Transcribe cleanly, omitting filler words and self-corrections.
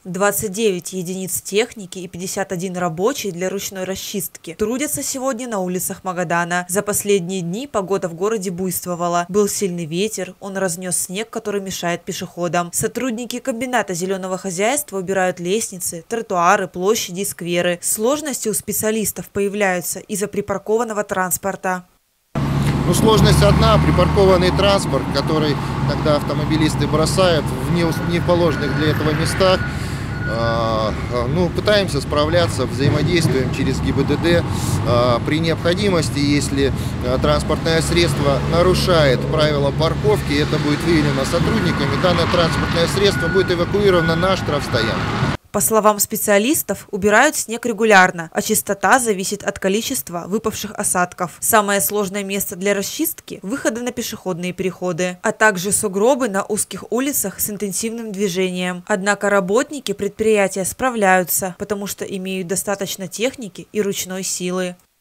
29 единиц техники и 51 рабочий для ручной расчистки трудятся сегодня на улицах Магадана. За последние дни погода в городе буйствовала. Был сильный ветер, он разнес снег, который мешает пешеходам. Сотрудники комбината зеленого хозяйства убирают лестницы, тротуары, площади и скверы. Сложности у специалистов появляются из-за припаркованного транспорта. Сложность одна – припаркованный транспорт, который тогда автомобилисты бросают в неположенных для этого местах. Пытаемся справляться, взаимодействуем через ГИБДД. При необходимости, если транспортное средство нарушает правила парковки, это будет выявлено сотрудниками, данное транспортное средство будет эвакуировано на штрафстоянку. По словам специалистов, убирают снег регулярно, а частота зависит от количества выпавших осадков. Самое сложное место для расчистки – выходы на пешеходные переходы, а также сугробы на узких улицах с интенсивным движением. Однако работники предприятия справляются, потому что имеют достаточно техники и ручной силы.